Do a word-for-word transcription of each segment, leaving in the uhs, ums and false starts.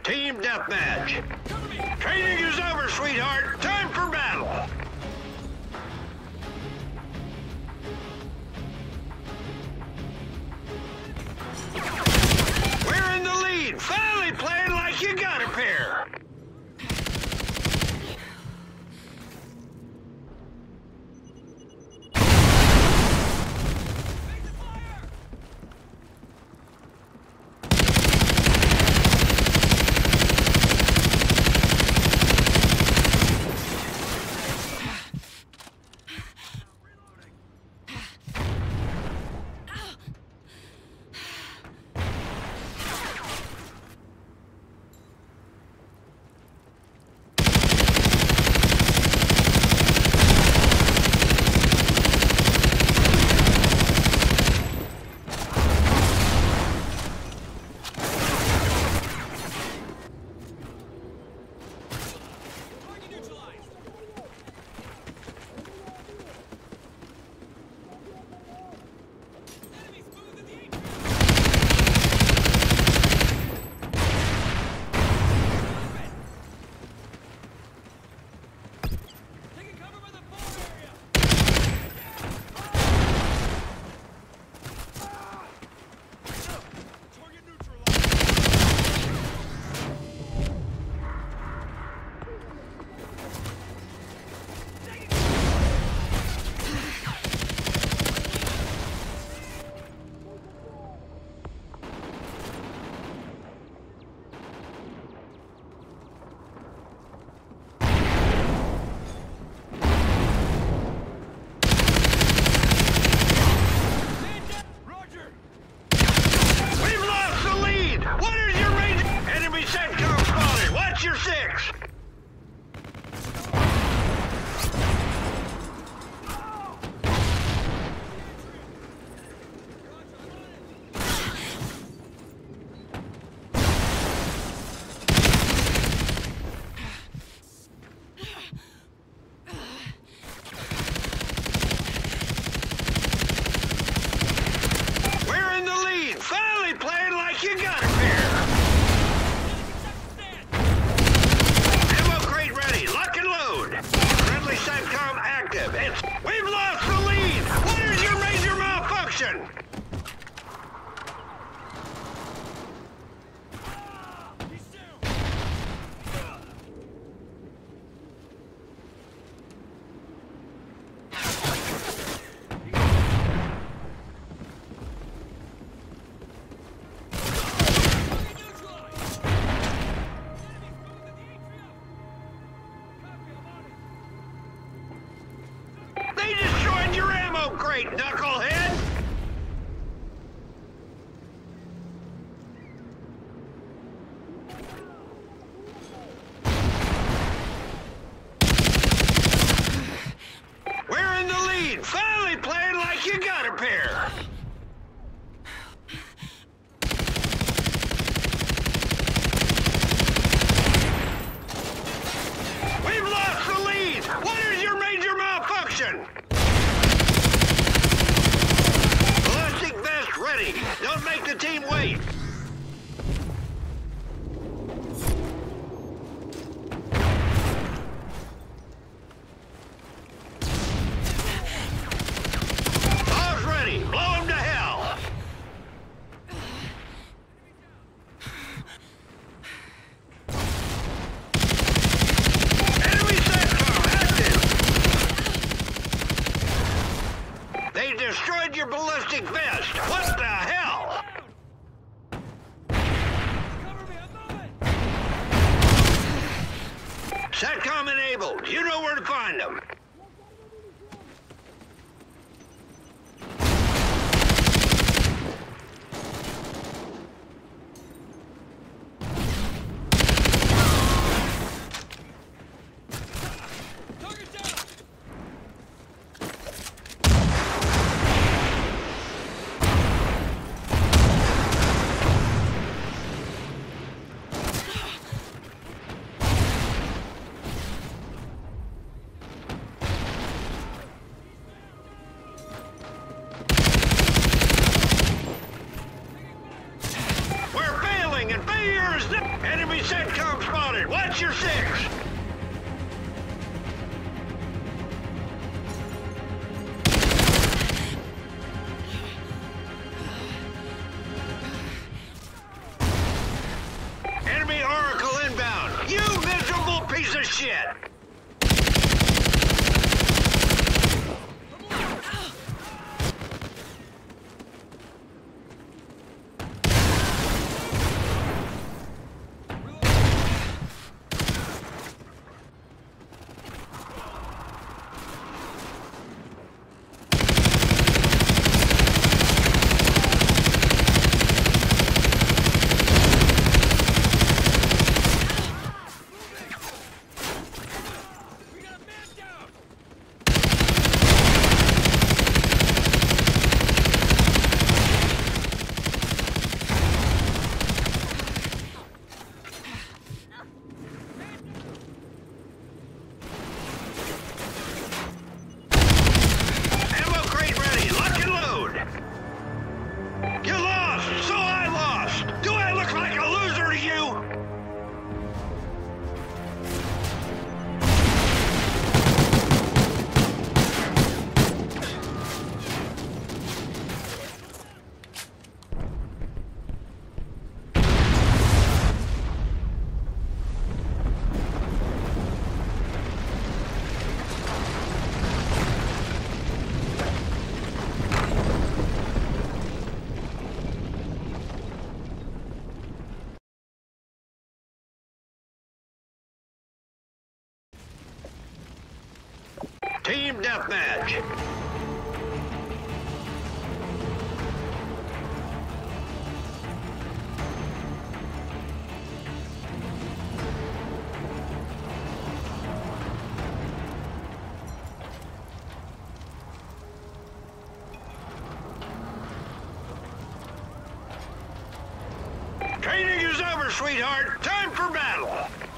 Team deathmatch. Training is over, sweetheart. Time for battle. We're in the lead. Finally playing like you got a pair. We've lost the lead! What is your major malfunction? They destroyed your ammo crate, knucklehead! We're in the lead! Finally playing like you got a pair! We've lost the lead! What is your major malfunction? Ballistic vest ready! Don't make the team wait! All's ready! Blow him to hell! Enemy SATCOM active! They destroyed your ballistic vest! What the hell? SATCOM enabled. You know where to find them. is no enemy CENTCOM spotted. Watch your six. Enemy Oracle inbound. You miserable piece of shit. Team deathmatch. Training is over, sweetheart. Time for battle.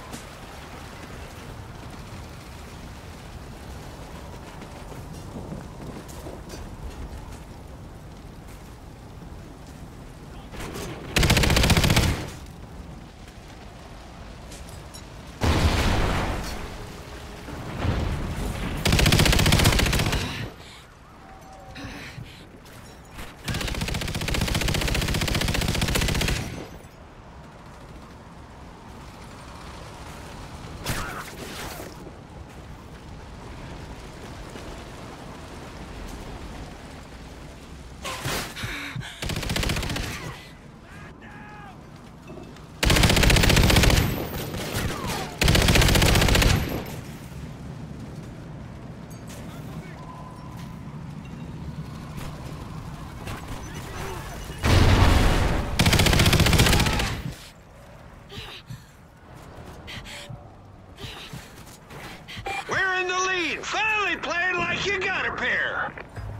Finally playing like you got a pair.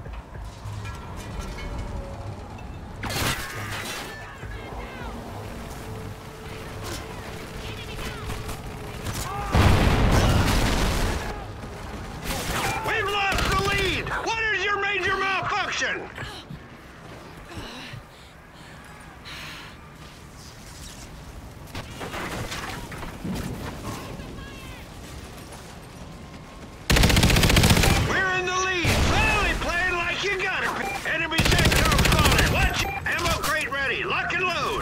We've lost the lead. What is your major malfunction? Lock and load!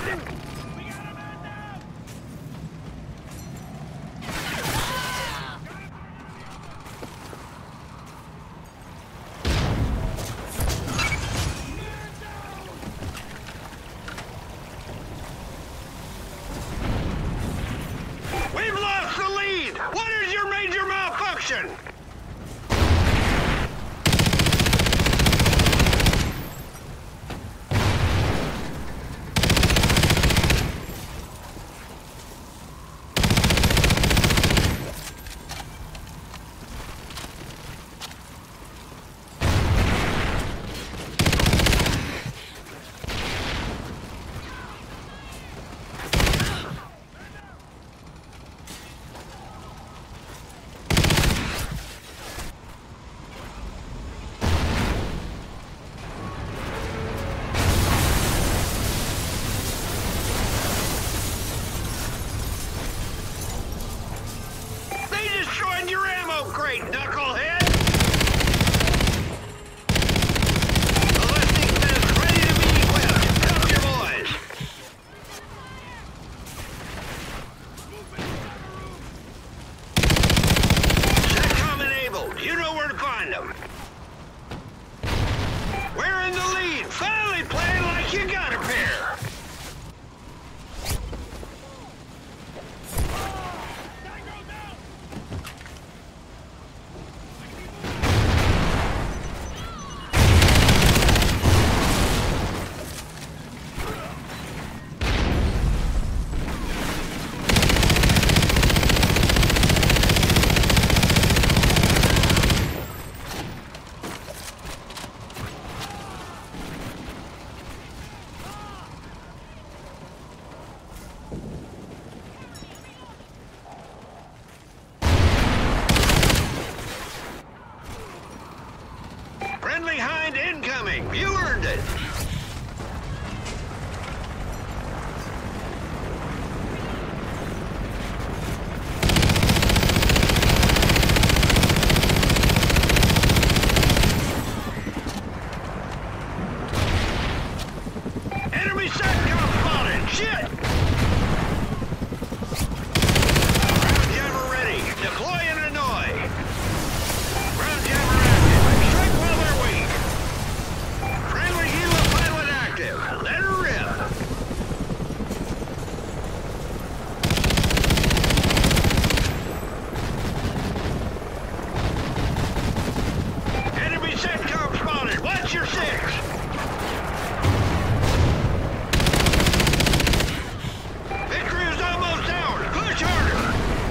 finally playing like you got a pair! Friendly Hind incoming! You earned it! Enemy SATCOM spotted! Shit! Ground jammer ready! Deploy and annoy! Ground jammer active! Strike while they're weak! Friendly Helo pilot active! Let her rip! Enemy SATCOM spotted! Watch your six! Victory is almost ours! Push harder!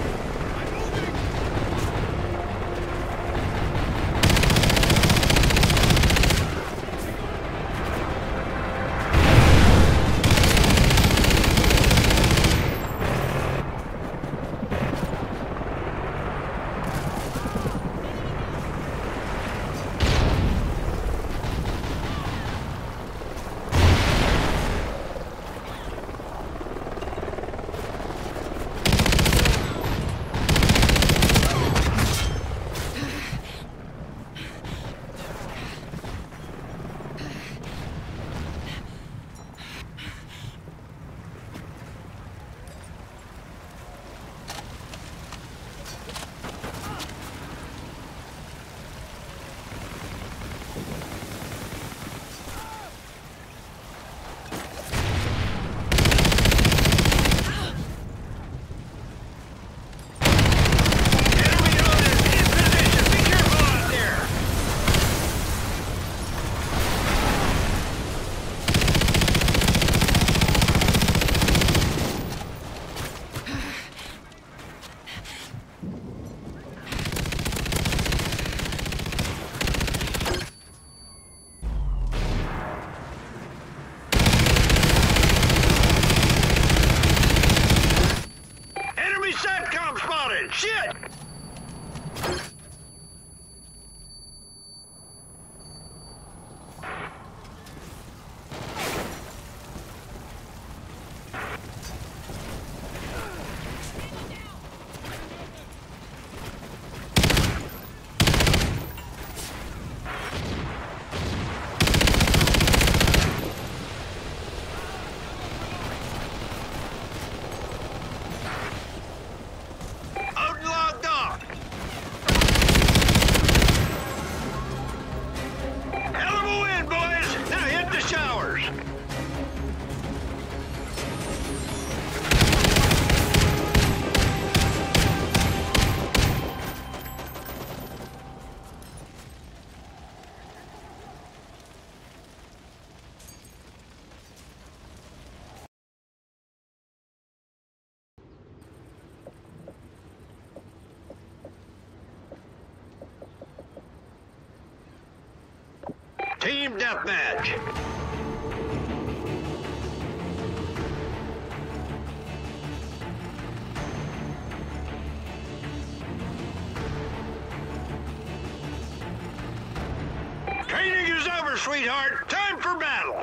Enemy owners in position! Be careful out there! Enemy SATCOM spotted! Shit! Odin logged off! Hell of a win, boys! Now hit the showers! Team deathmatch! Training is over, sweetheart! Time for battle!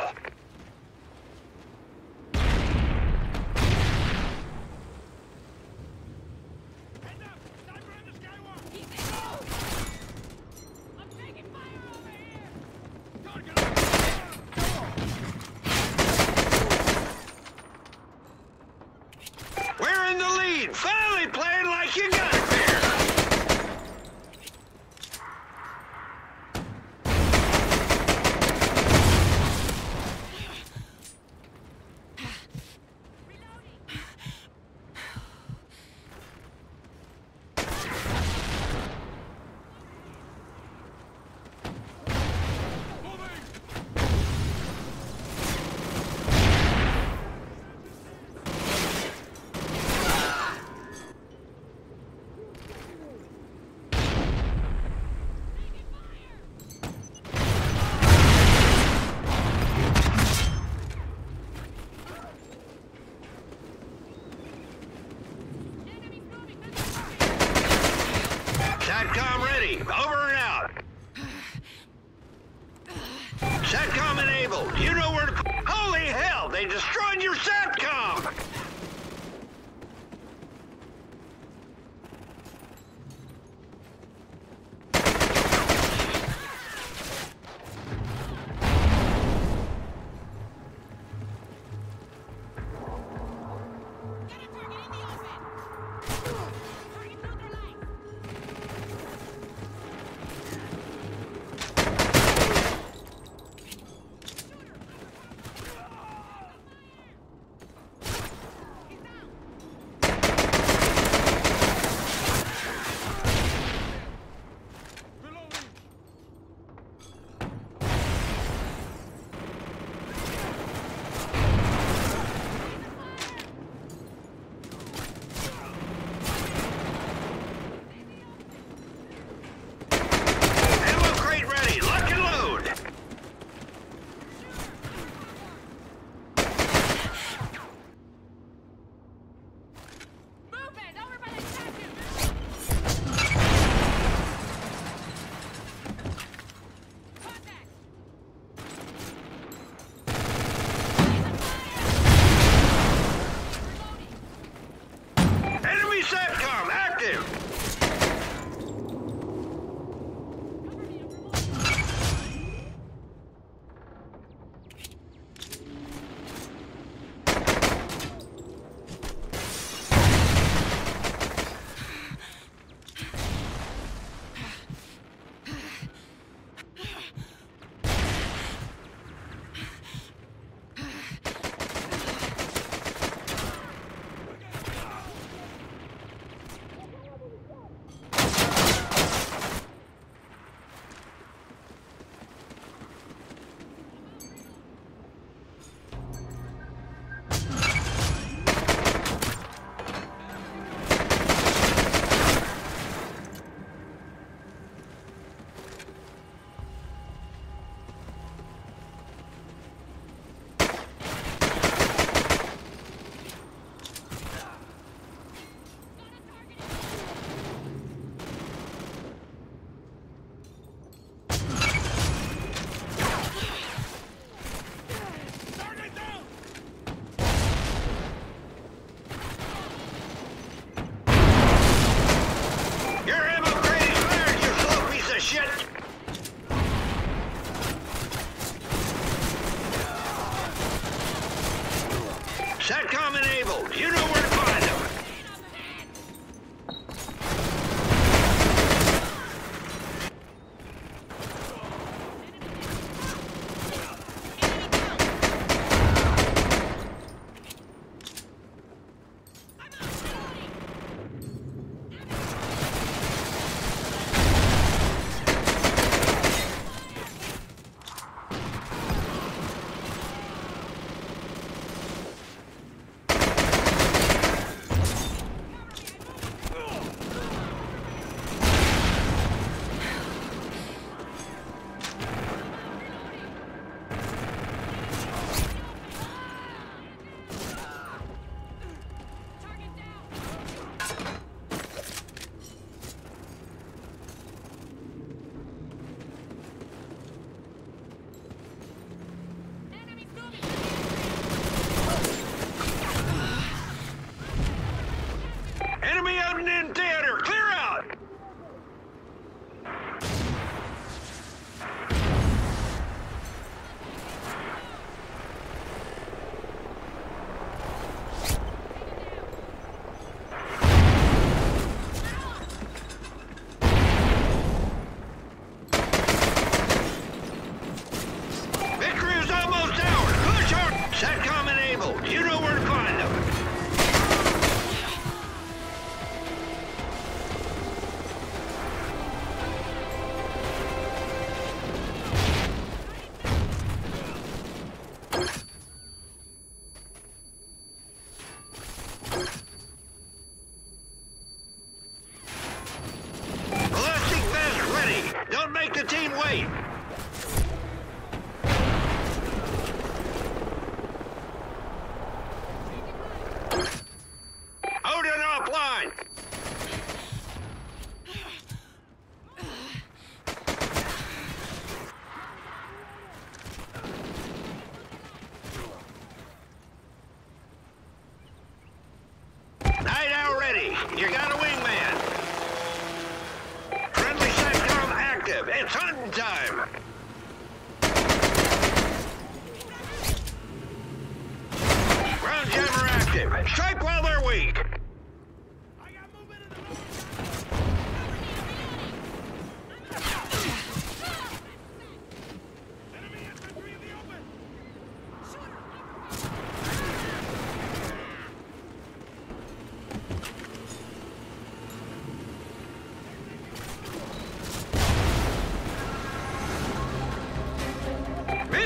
We're in the lead! Finally playing like you got it there! SATCOM enabled. You know where to... Holy hell! They destroyed your SATCOM! SATCOM enabled. You know where to find them.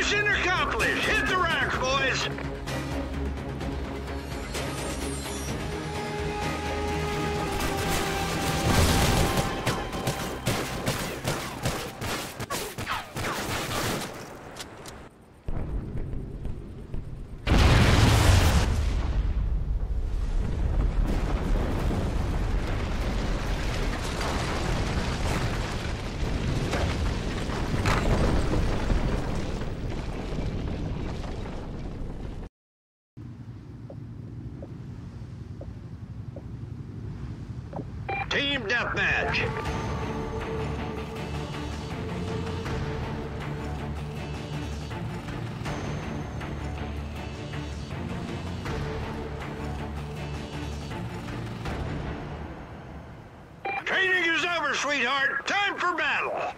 Mission accomplished! Hit the rocks, boys! Team deathmatch. Training is over, sweetheart. Time for battle.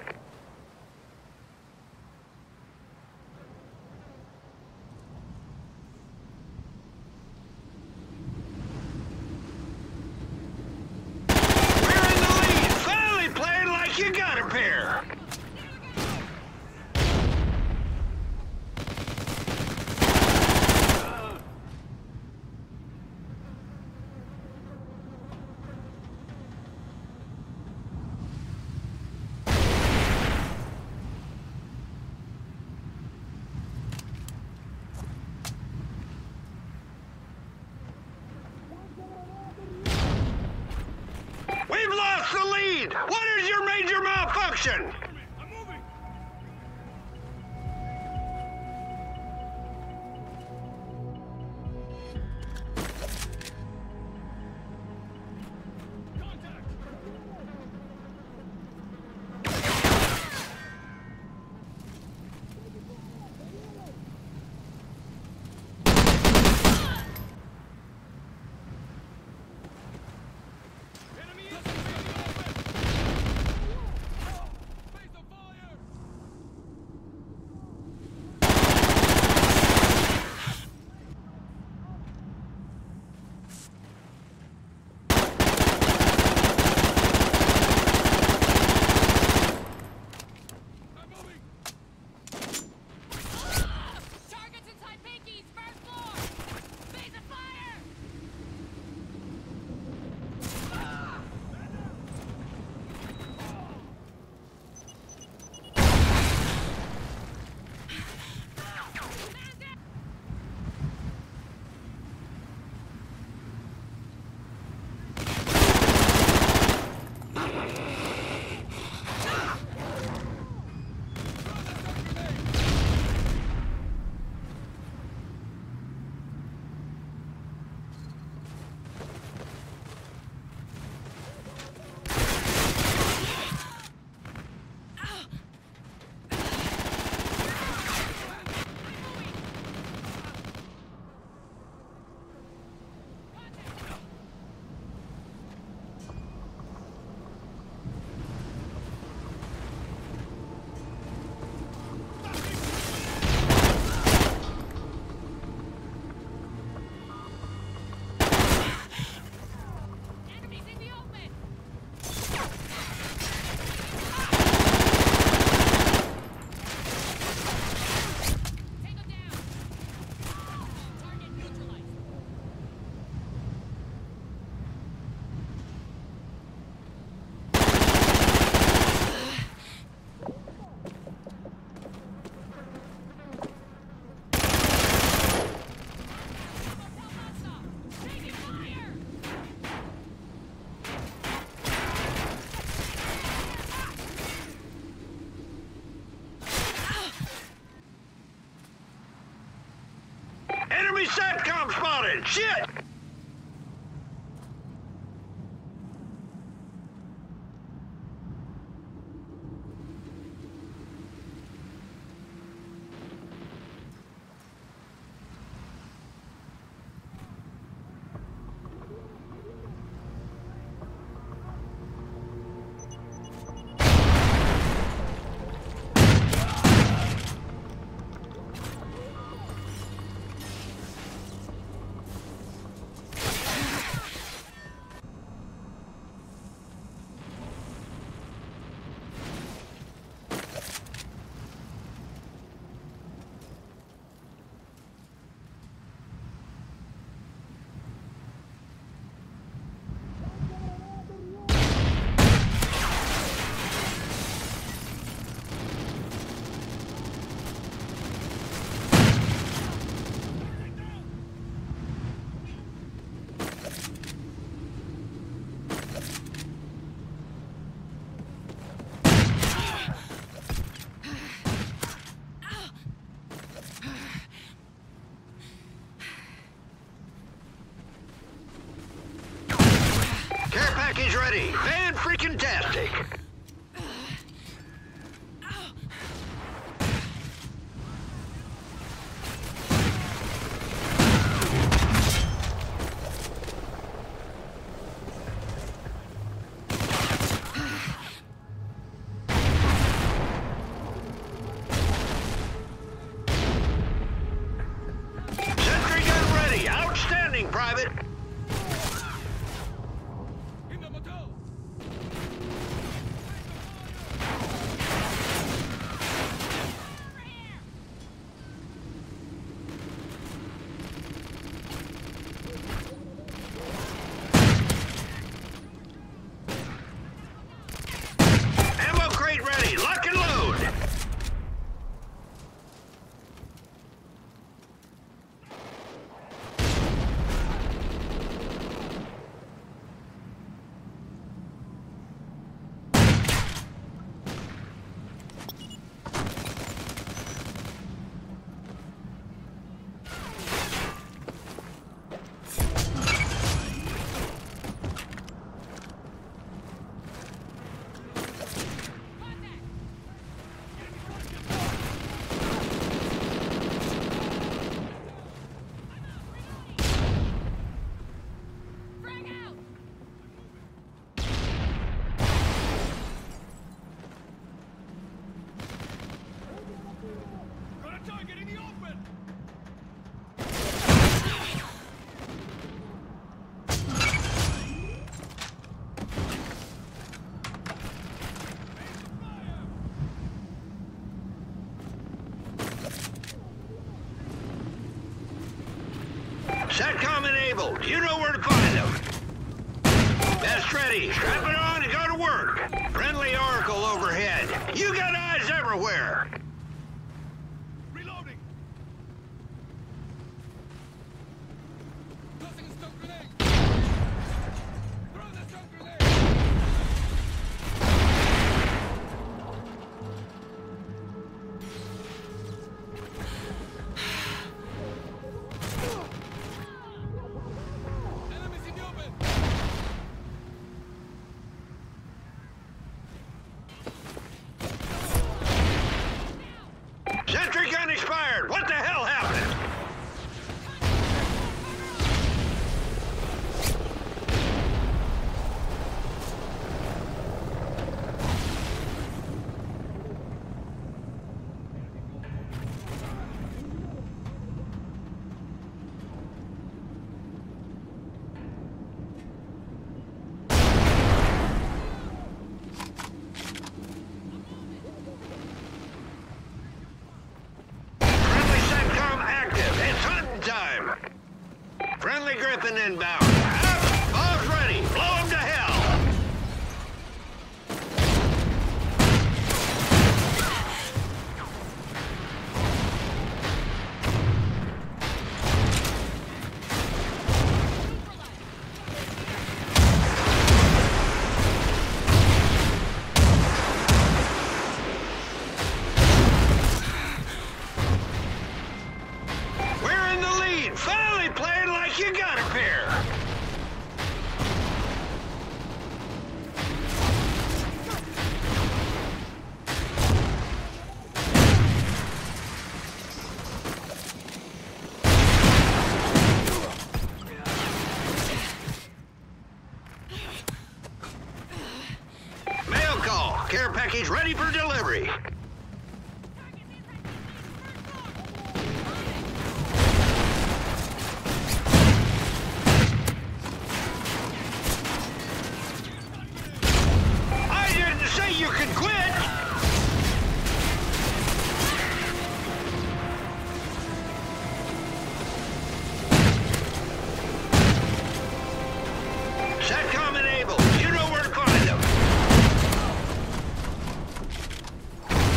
You got a pair! We've lost the lead! What is your major malfunction? I'm moving! Enemy SATCOM spotted! Shit! ready. Fan-freaking-tastic. Sentry gun ready. Outstanding, Private. Ammo crate ready. Lock and load. SATCOM enabled. You know where to find them. Vest ready. Strap it on and go to work. Friendly Oracle overhead. You got eyes everywhere. Reloading. Tossing a stun grenade. Throw the stun grenade. Enemies in the open. Sentry gun expired. What the hell happened? Friendly SATCOM active. It's hunting time. Friendly Griffin inbound. Up. Bombs ready. Blow them to hell. We're in the lead. Finally playing like you got a pair. Mail call. Care package ready for delivery. I didn't say you could quit. SATCOM enabled. You know where to find them.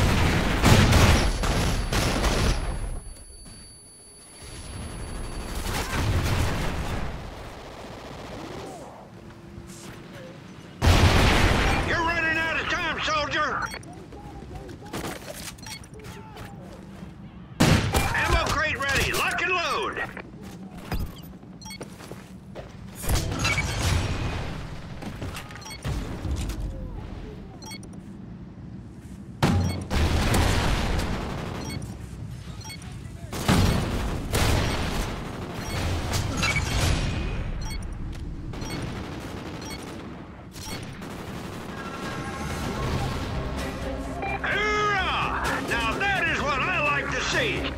seat.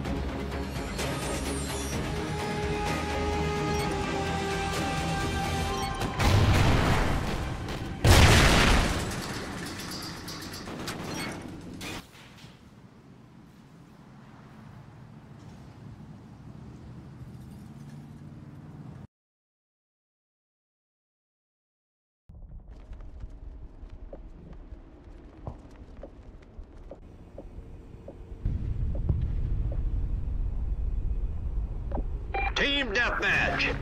Team deathmatch.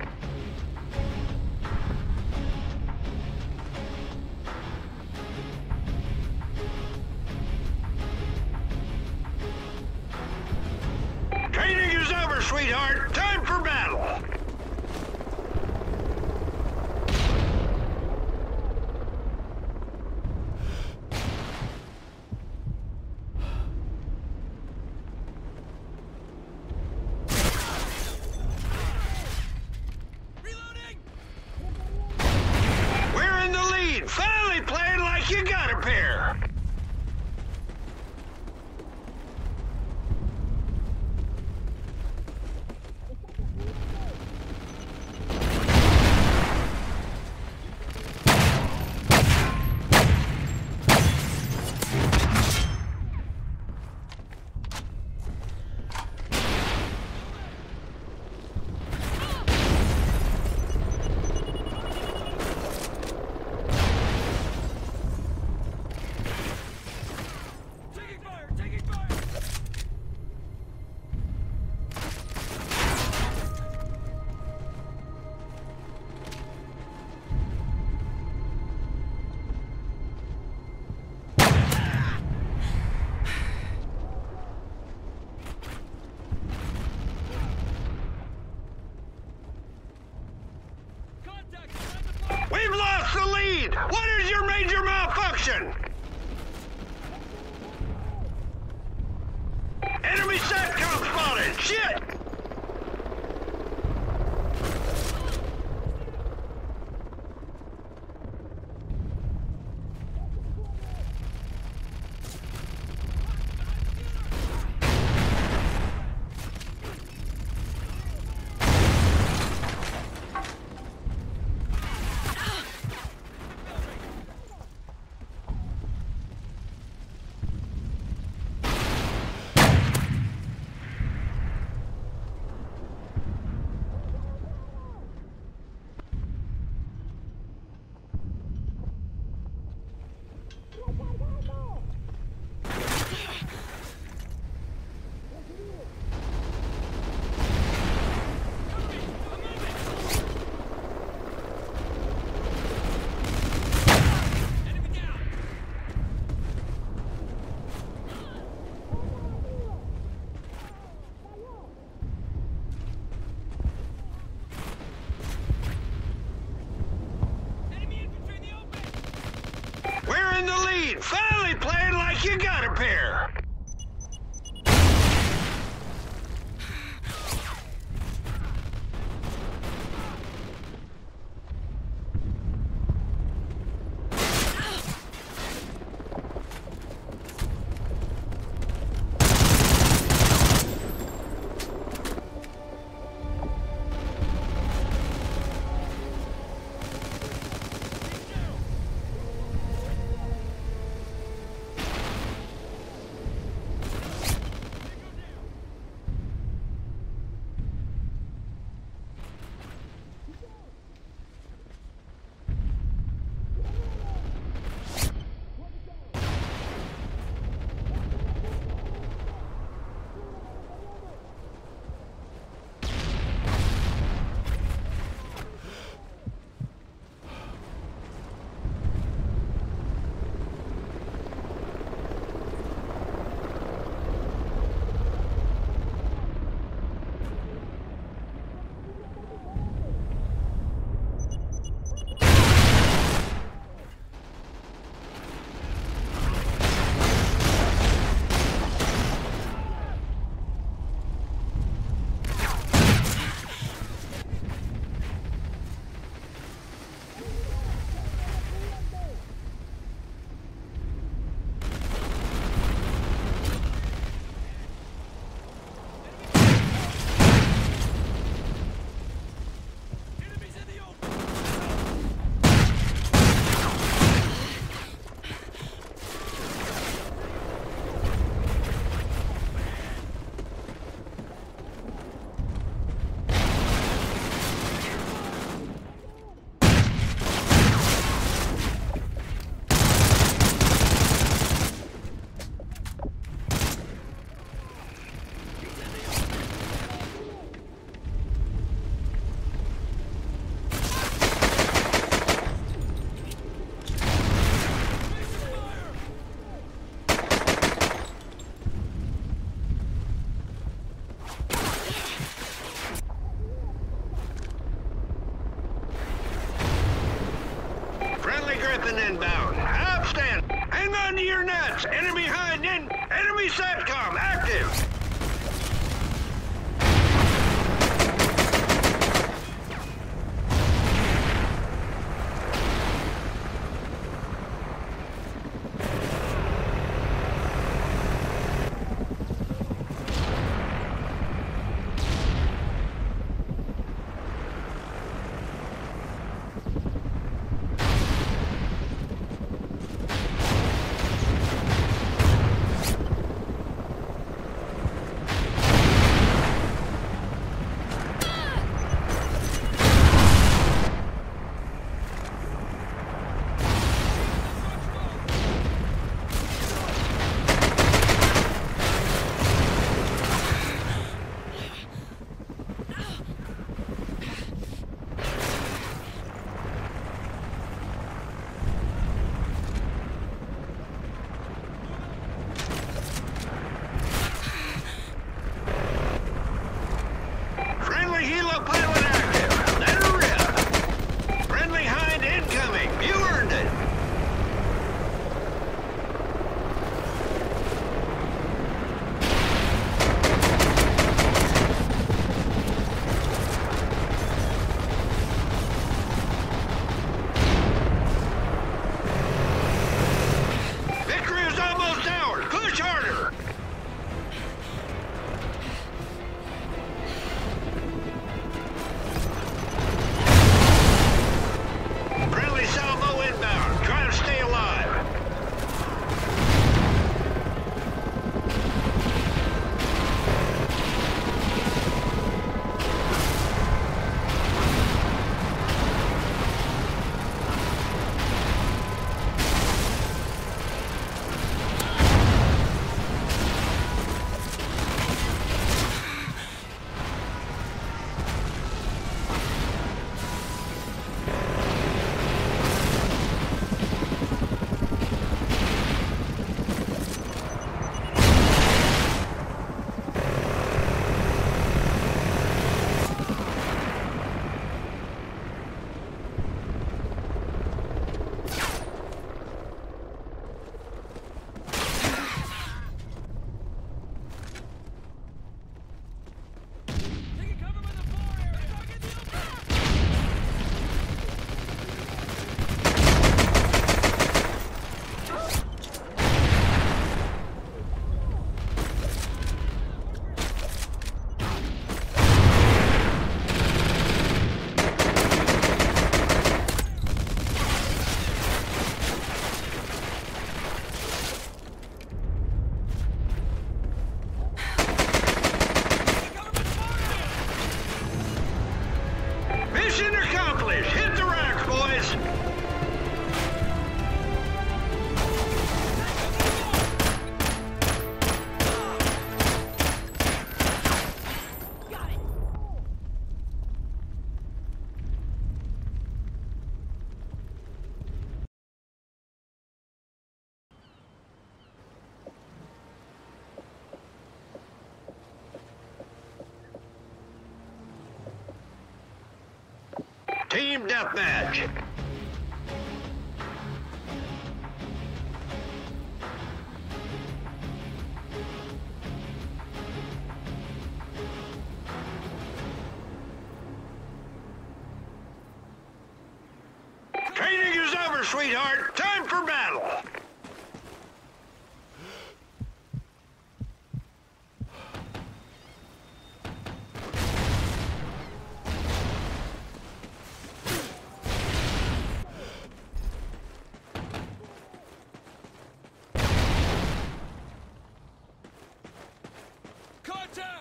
Training is over, sweetheart. Time for battle. We're in the lead. Finally playing like you got a pair. Taking fire! Taking fire! Contact! Time to fire! We've lost the lead. What is your major malfunction? Enemy SATCOM spotted! Shit! Enemy down! Enemy infantry in the open! We're in the lead. Finally playing like you got a pair. inbound. Outstanding. Hang on to your nuts. Enemy behind in. Enemy SATCOM active. Team deathmatch. Training is over, sweetheart. Time for battle. Contact!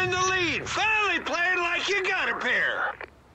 You're in the lead. Finally playing like you got a pair.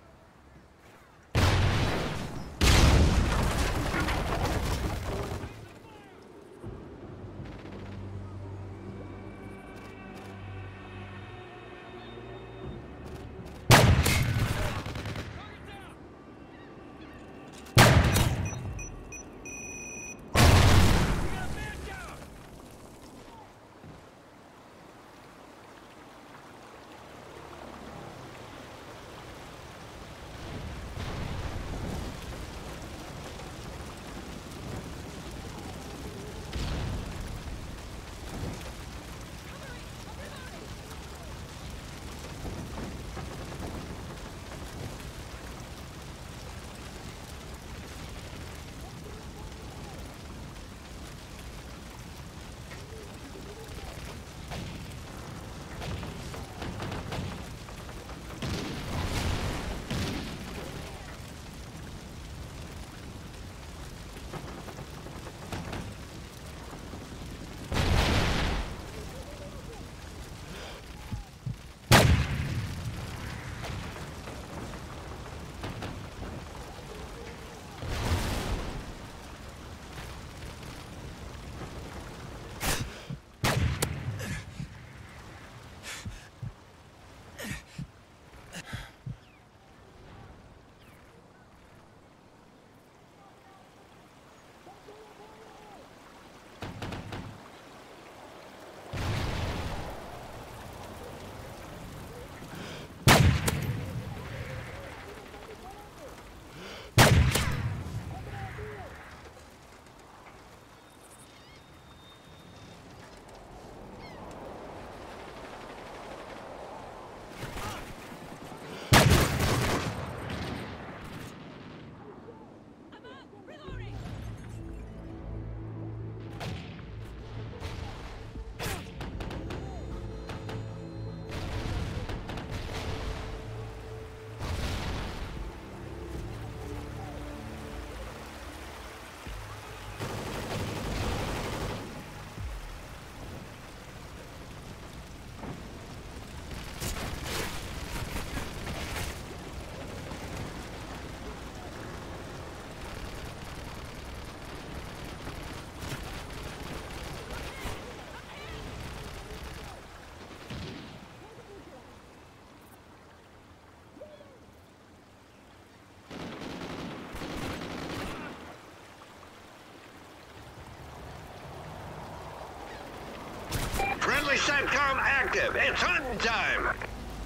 Friendly SATCOM active. It's hunting time.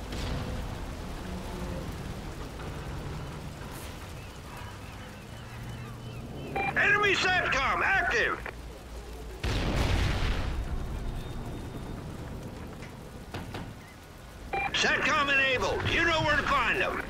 Enemy SATCOM active. SATCOM enabled. You know where to find them.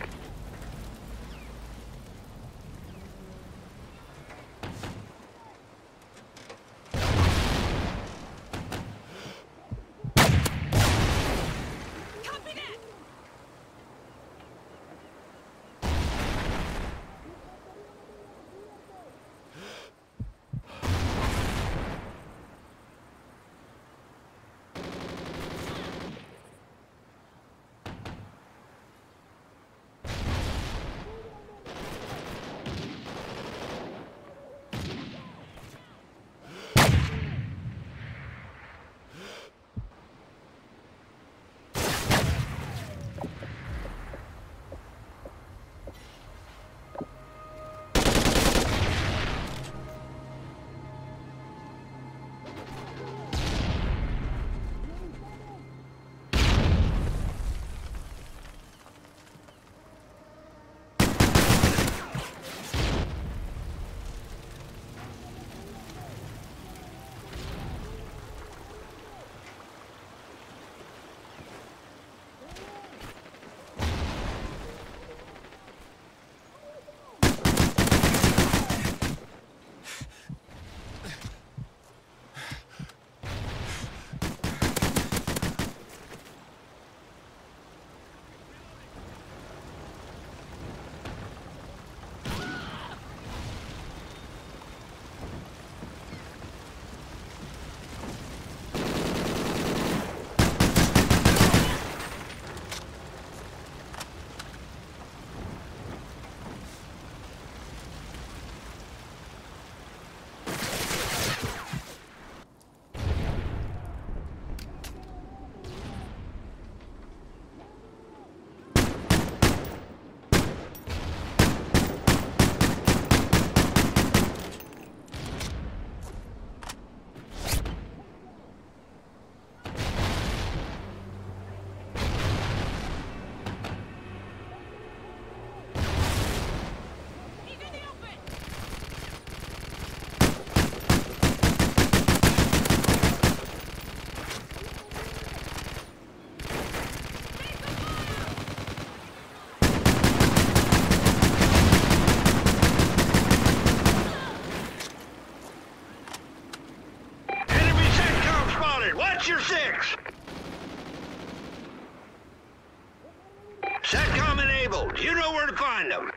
You know where to find them.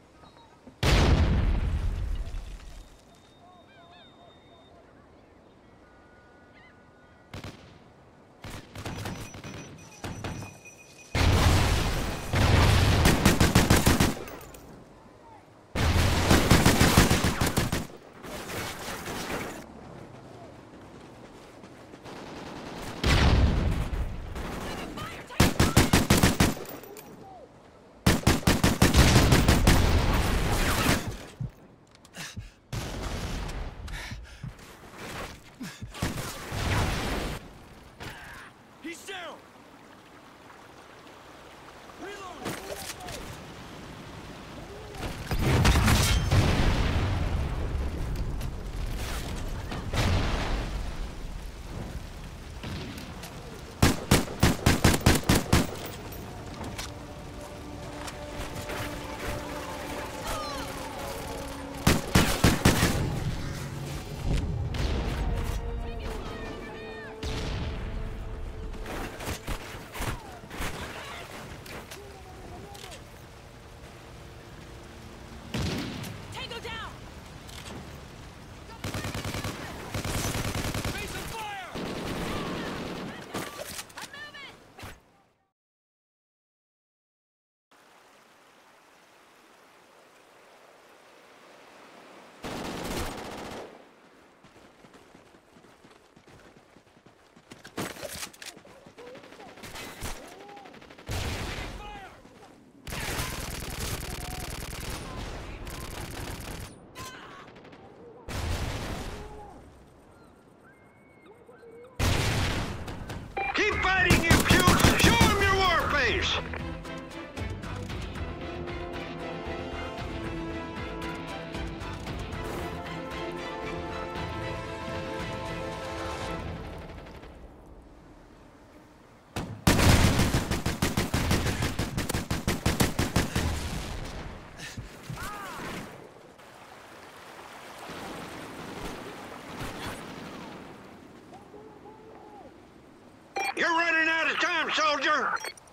He's down! Reload! Keep fighting, you pukes! Show them your war face! You're running out of time, soldier!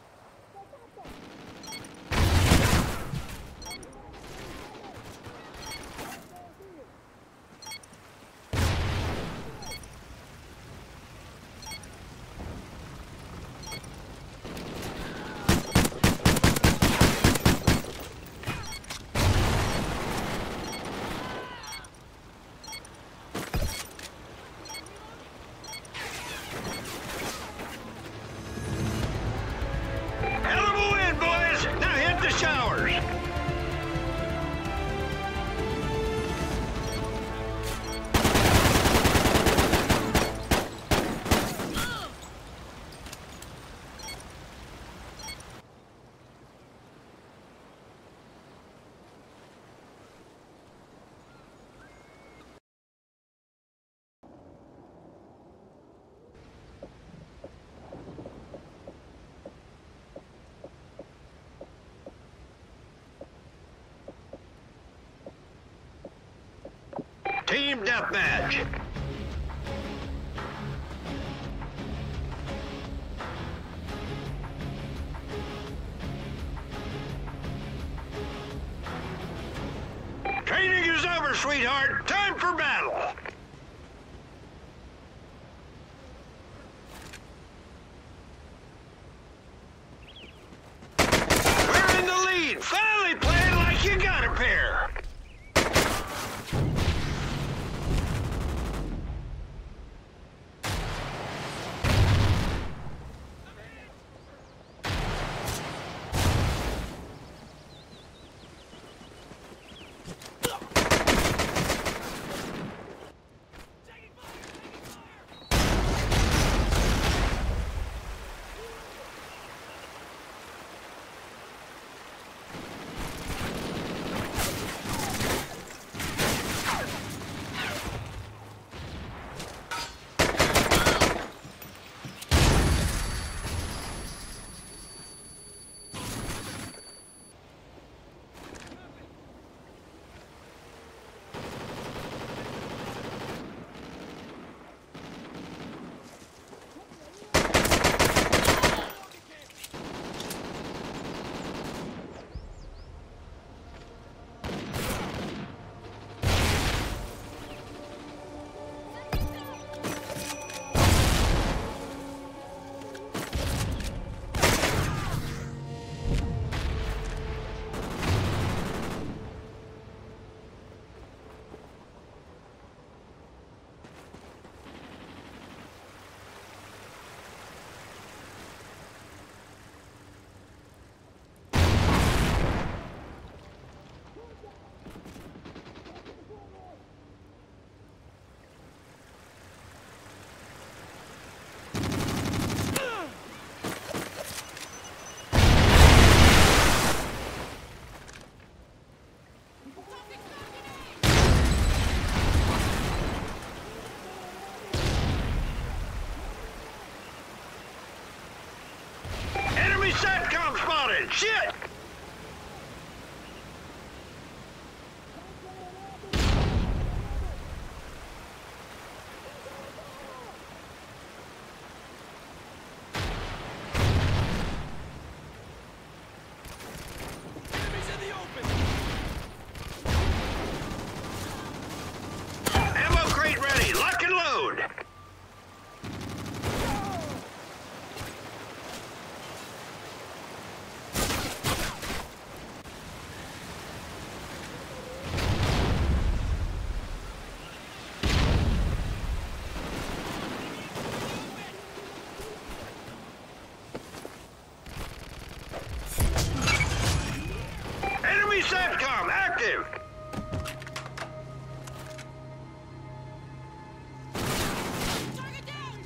Showers. Team deathmatch. Training is over, sweetheart. Time for battle. We're in the lead. Finally playing like you got a pair. SATCOM spotted! Shit! Enemies in the open! Ammo crate ready! Lock and load! Enemy SATCOM active! Target down!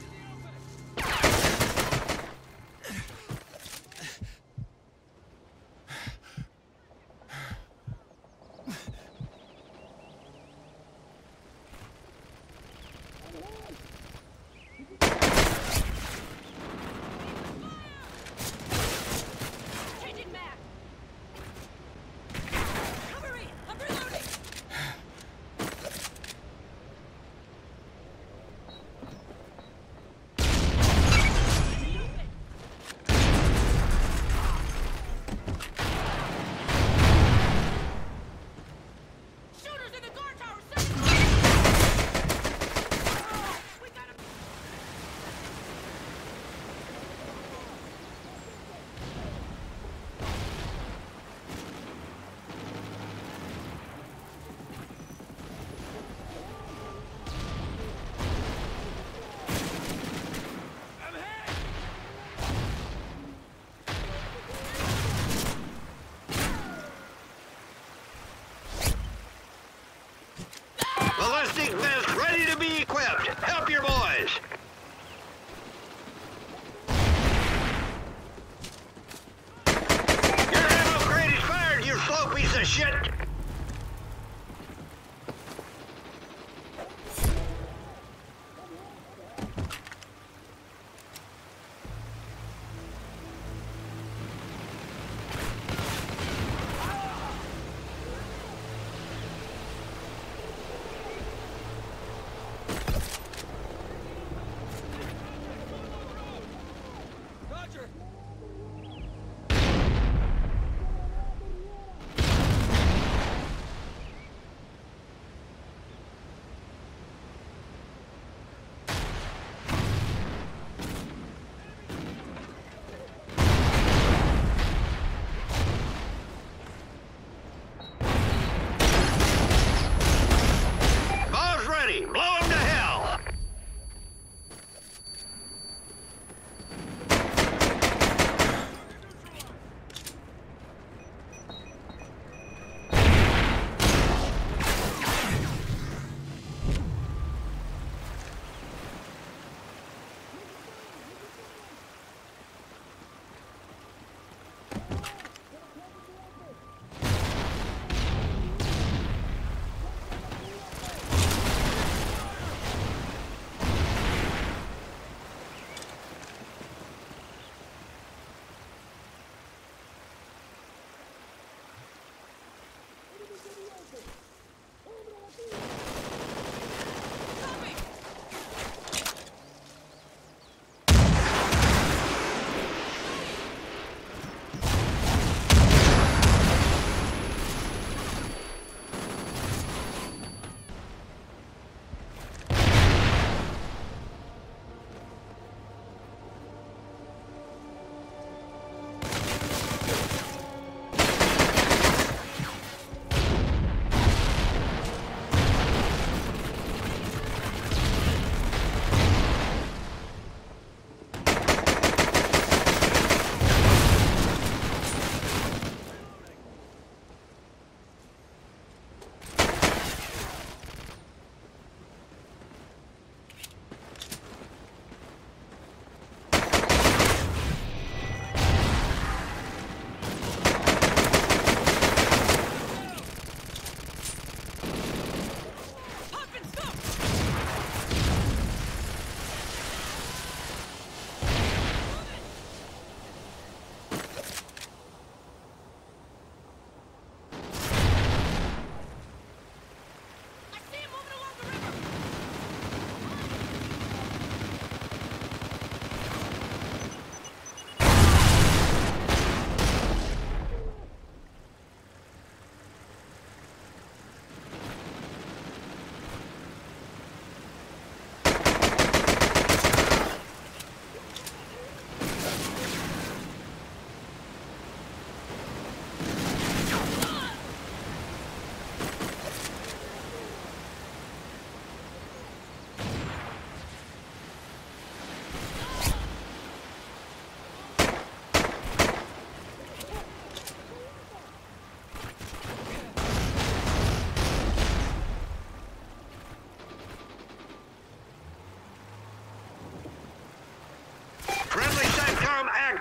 Changing map! Cover me! Cover me!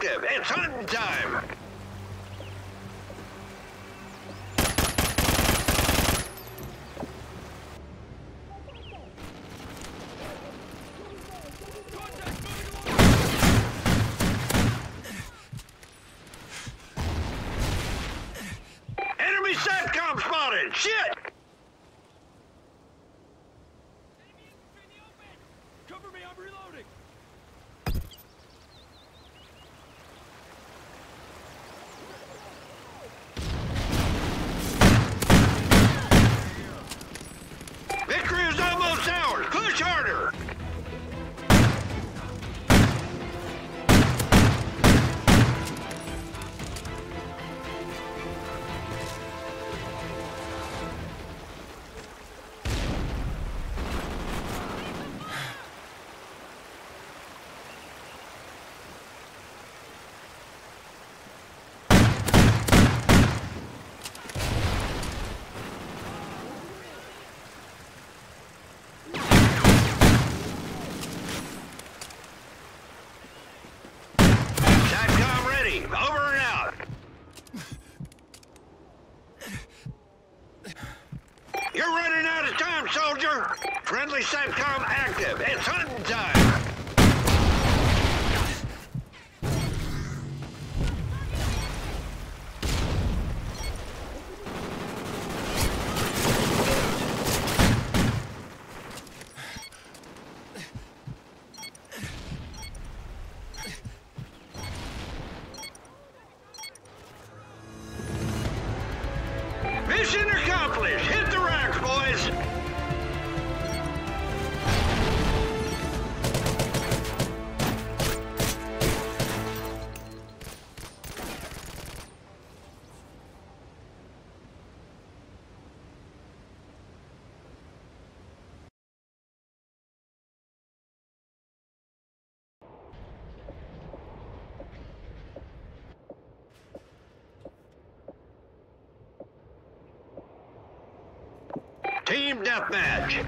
active. It's hunting time. Enemy SATCOM spotted. Shit! Cover me, I'm reloading! Victory is almost ours. Push harder. SATCOM ready. Over and out. You're running out of time, soldier. Friendly SATCOM active. It's hunting time. Mission accomplished. Hit the racks, boys. Team deathmatch.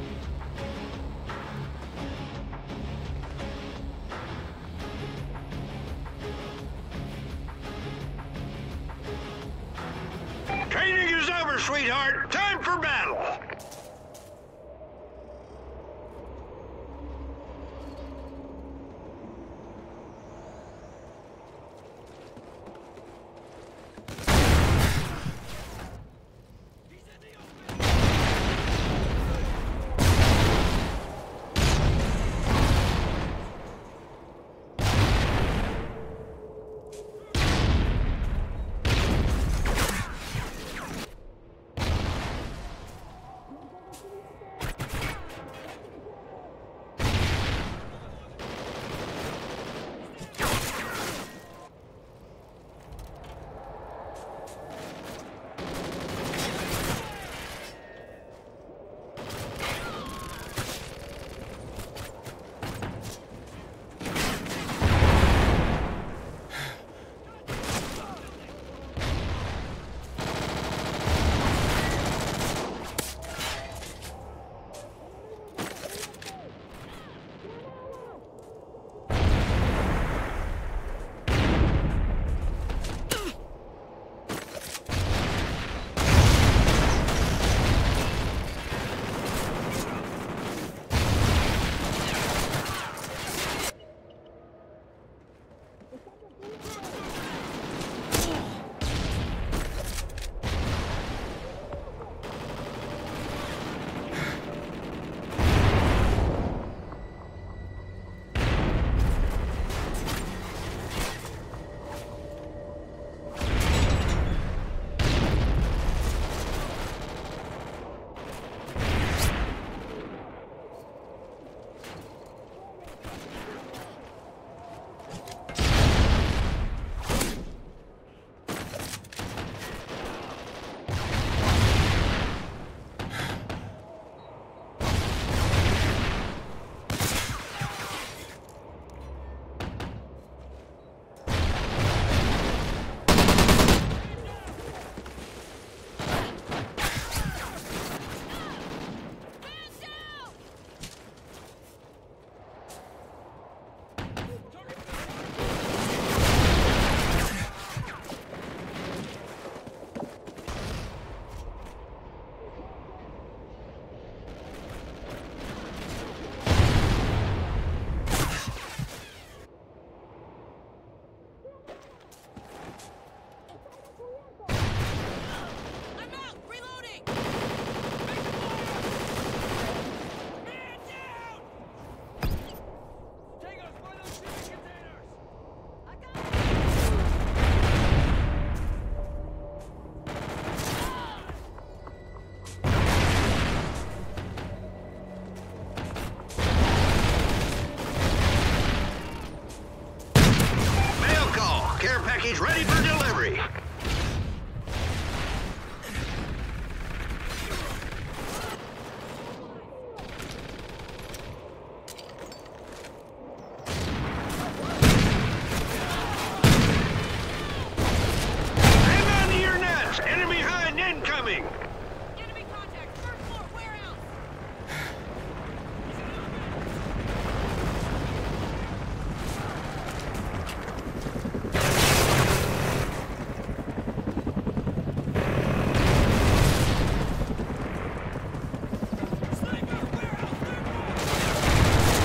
Training is over, sweetheart. Time for battle. package ready for delivery. Hang on to your nuts! Enemy behind incoming! Enemy contact! Third floor warehouse! Sniper! Warehouse! Third floor!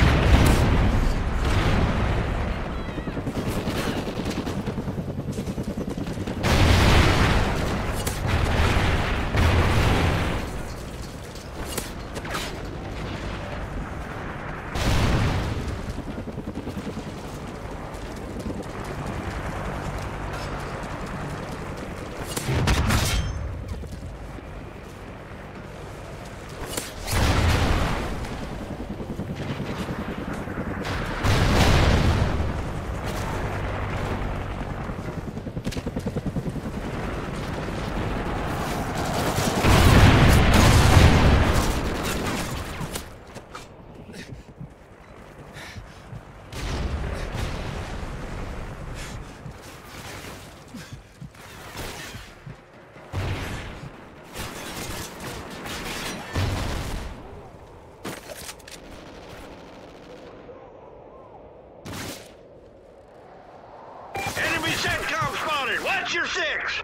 Enemy CENTCOM spotted! Watch your six!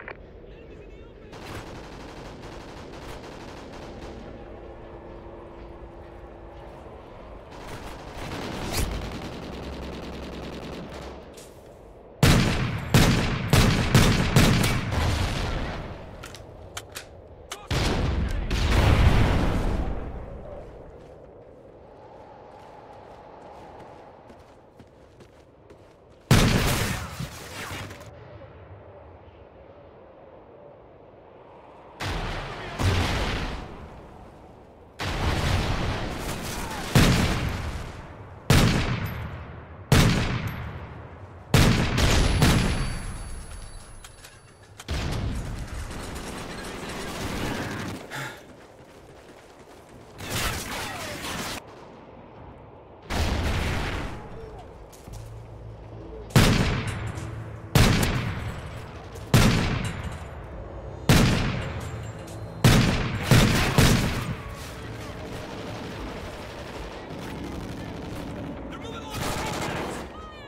They're moving along the contacts!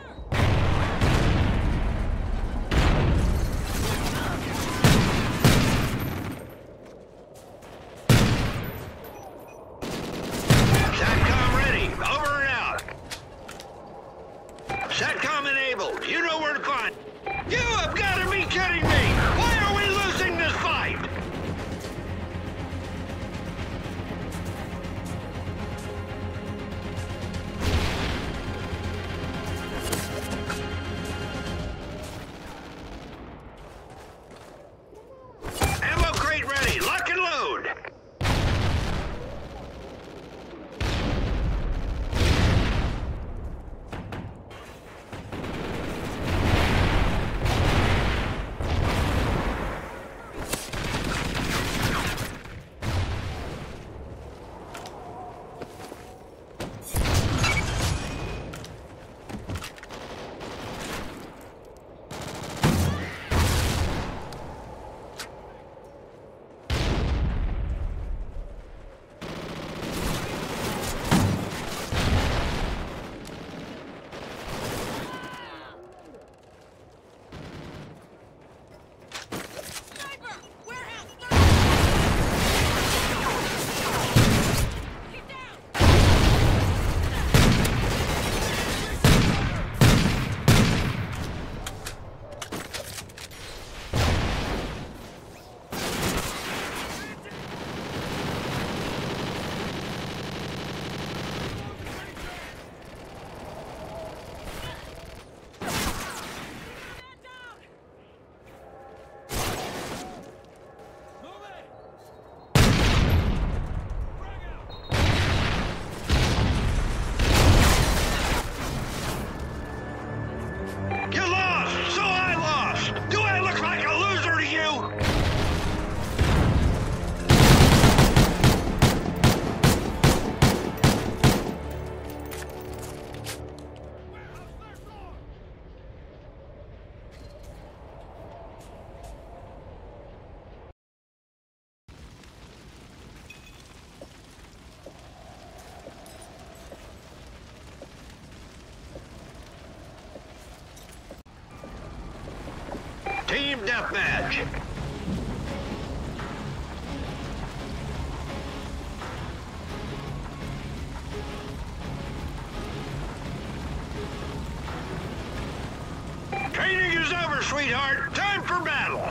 SATCOM ready. Over and out. SATCOM enabled. You know where to find. You have got to be kidding me! Why are we losing this fight? Ammo crate ready. Lock and load. Sniper! Warehouse! Third floor! Get down! Man down! Move it! Frag out! You lost, so I Team deathmatch. Training is over, sweetheart. Time for battle.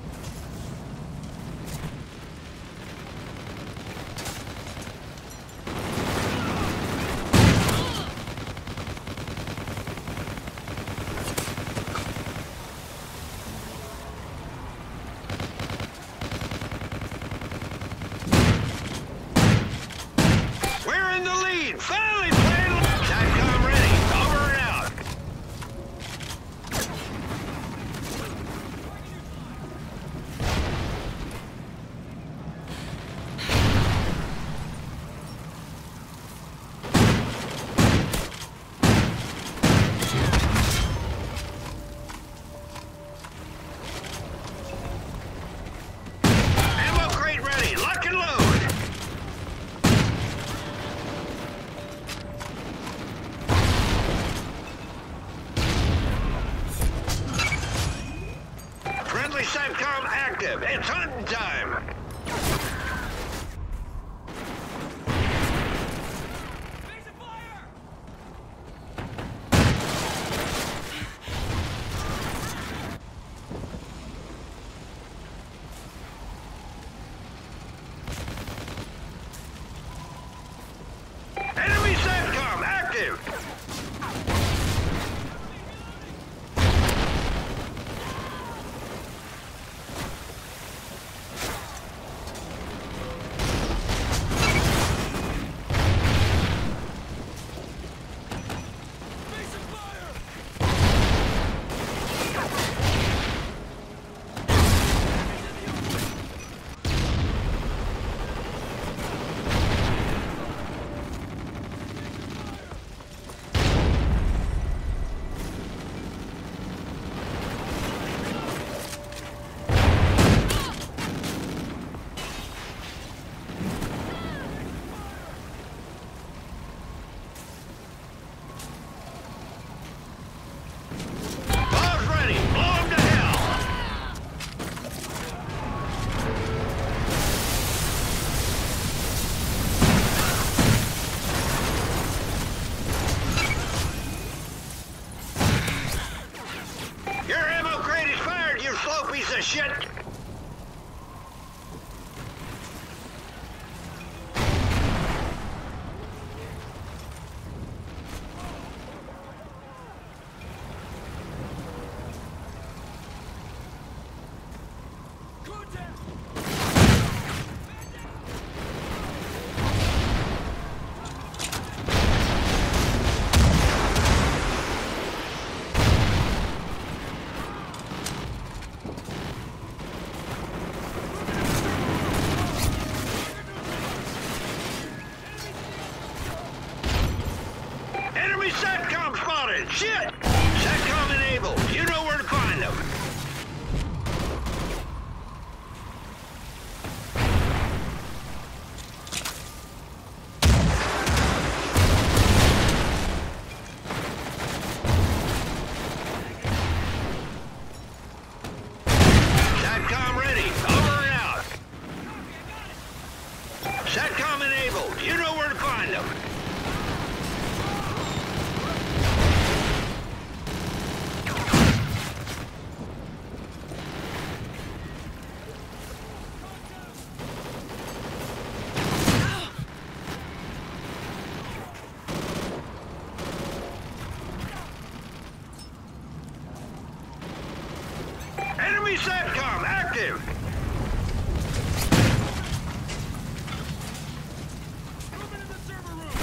We're in the lead. Finally playing. SATCOM ready. Over and out. Ammo crate ready. Lock and load. Friendly SATCOM active. It's hunting time. Face of fire! Enemy SATCOM active. Face of fire! Bombs ready. Blow 'em to hell. Your ammo crate is fired, you slow piece of shit. Contact! Enemy SATCOM spotted. Shit. SATCOM enabled. You know where to find them. SATCOM ready. Over and out. SATCOM enabled. You know where to find them. Enemy SATCOM active. Moving in the server room!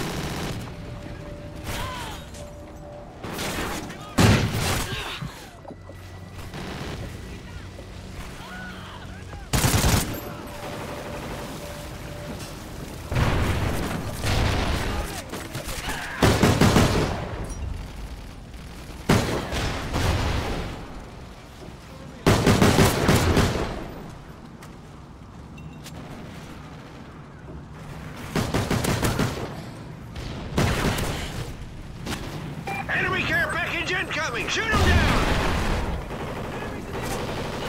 Enemy care package incoming. Shoot him down.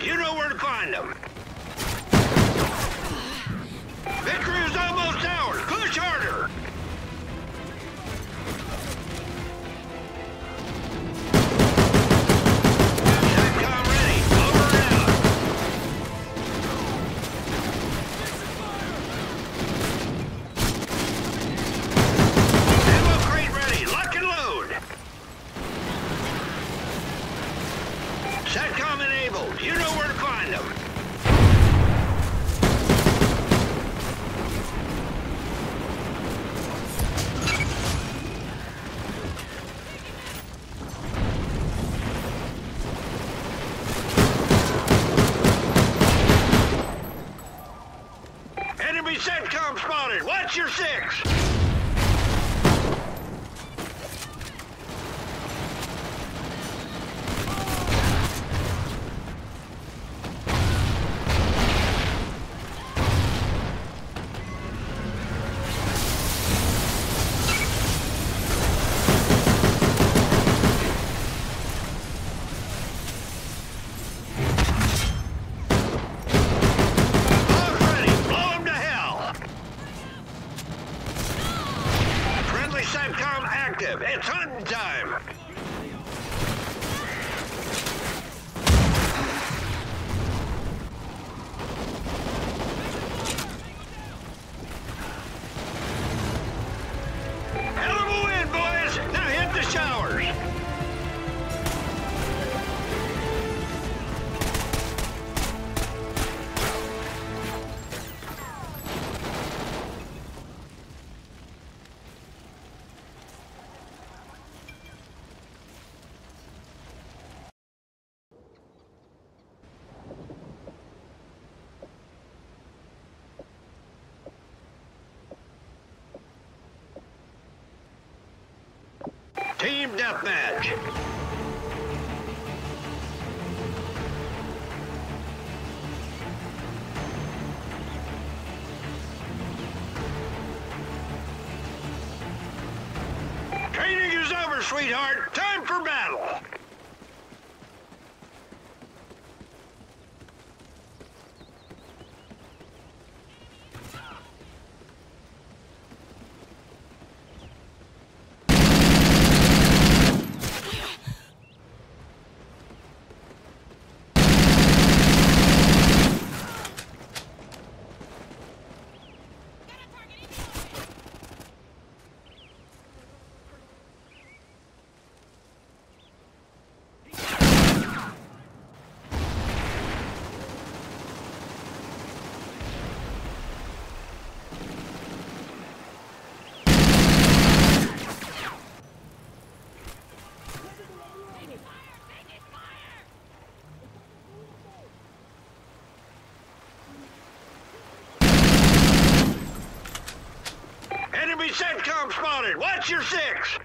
You know where to find them. Victory is almost ours. Push harder. SATCOM ready. Over and out. Ammo crate ready. Lock and load. SATCOM enabled. You know where to find them. Enemy SATCOM spotted. Watch your six. SATCOM active. It's hunting time. Hell of a win, boys. Now hit the showers. Team deathmatch. Training is over, sweetheart. Time for battle. Enemy SATCOM spotted. Watch your six.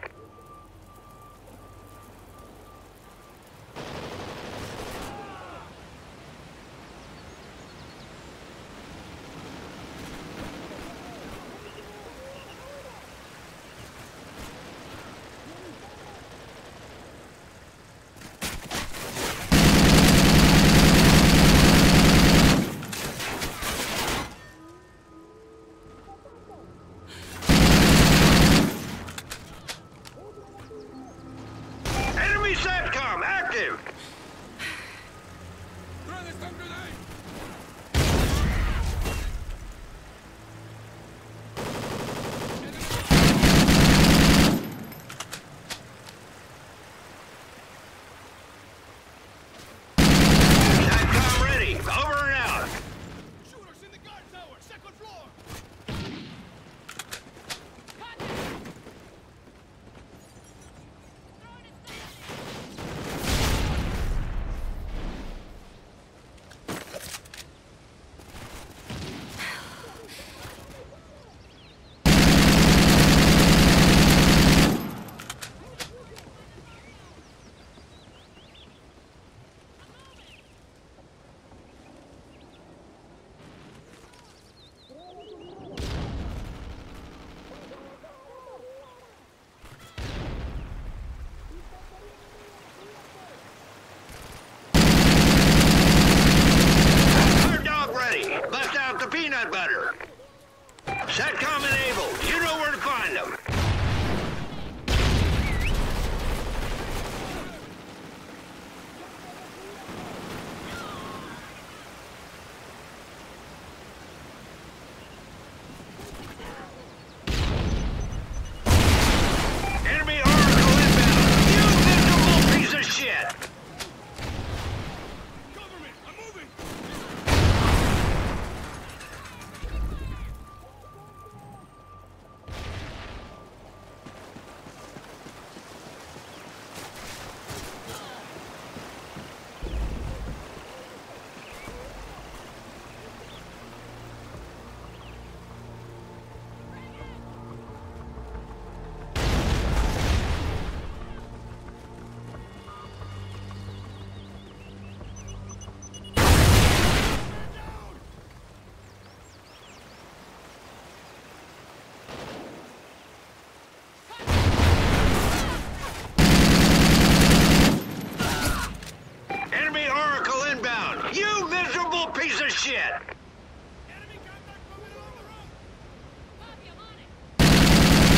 shit! Enemy contact moving along the road! Copy, I'm on it!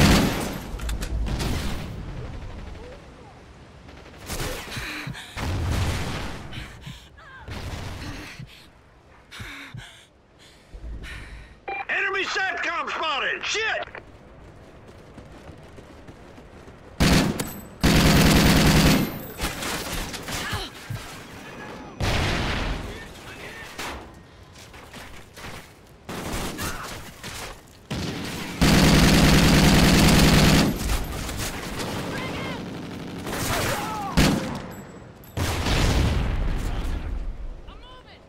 Enemy SATCOM spotted! Shit! I'm moving!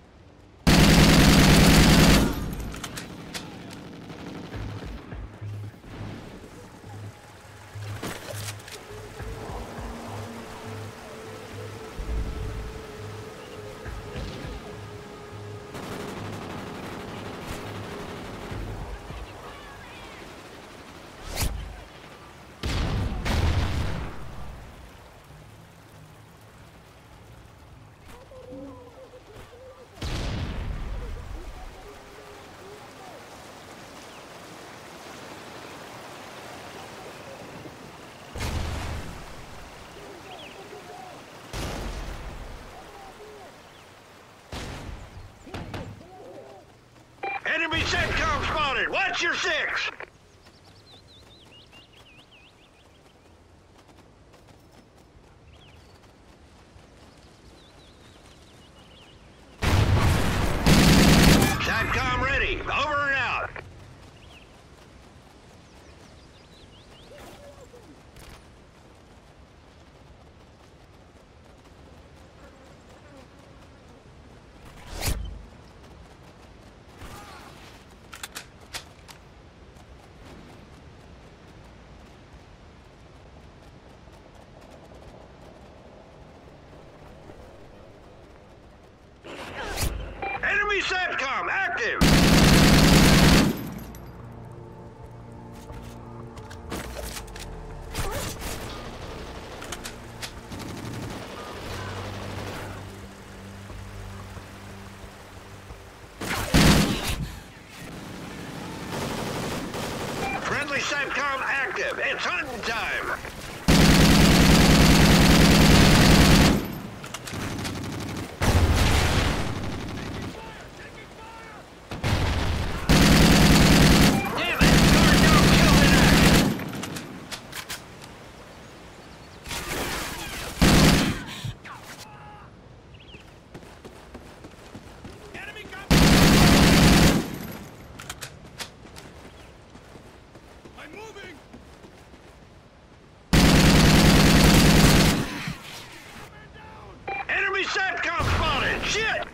Enemy SATCOM spotted! Watch your six! SATCOM ready! Over and out! Enemy SATCOM active! Friendly SATCOM active! It's hunting time! Damn it! Guard dog killed in action! Enemy contact! I'm moving! Man down! Enemy SATCOM spotted! Shit!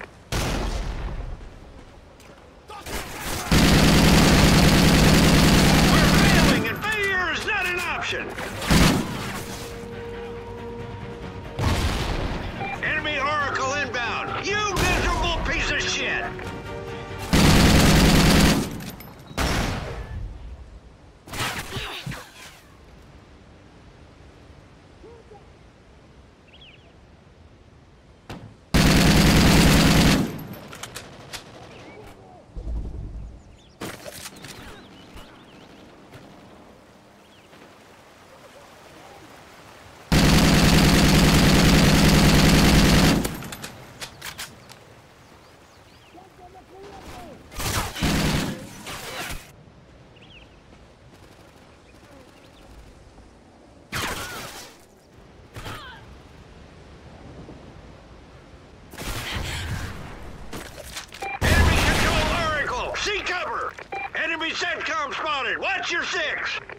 We're failing and failure is not an option! Enemy Oracle inbound! You miserable piece of shit! Enemy control Oracle! See cover! Enemy SATCOM spotted! Watch your six!